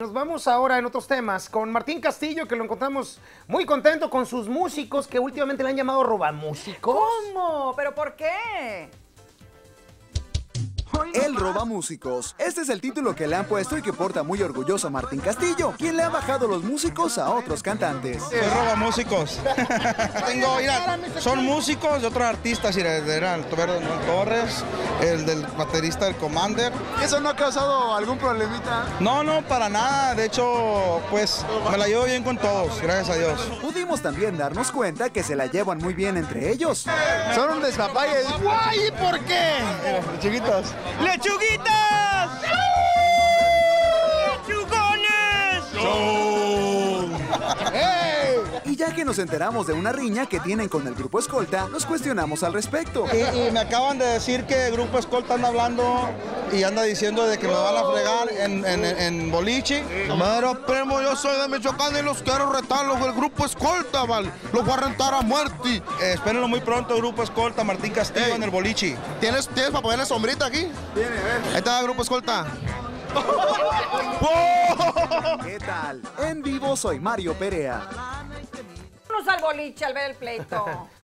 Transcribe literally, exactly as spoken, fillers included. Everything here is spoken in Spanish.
Nos vamos ahora en otros temas con Martín Castillo, que lo encontramos muy contento con sus músicos, que últimamente le han llamado robamúsicos. ¿Cómo? ¿Pero por qué? El robamúsicos. Este es el título que le han puesto y que porta muy orgulloso a Martín Castillo, quien le ha bajado los músicos a otros cantantes. Soy robamúsicos. Tengo, mira, son músicos de otros artistas, mira, eran Manuel Torres, el del baterista del Commander. ¿Eso no ha causado algún problemita? No, no, para nada. De hecho, pues, me la llevo bien con todos, gracias a Dios. Pudimos también darnos cuenta que se la llevan muy bien entre ellos. Son un despapalle. ¡Ay! ¿Por qué? Mira, chiquitos. ¡Lechuguitas! ¡Lechugones! Y ya que nos enteramos de una riña que tienen con el grupo Escolta, nos cuestionamos al respecto. Y, y me acaban de decir que el grupo Escolta anda hablando y anda diciendo de que me van a fregar en, en, en boliche. Mira, primo, yo soy de Michoacán y los quiero retar, los del grupo Escolta, ¿vale? Los voy a rentar a muerte. Eh, espérenlo muy pronto, grupo Escolta, Martín Castillo. Ey, en el boliche. ¿Tienes, ¿Tienes para ponerle sombrita aquí? Tiene, ¿ves? Ahí está, grupo Escolta. ¿Qué tal? En vivo soy Mario Perea. Vámonos al boliche al ver el pleito.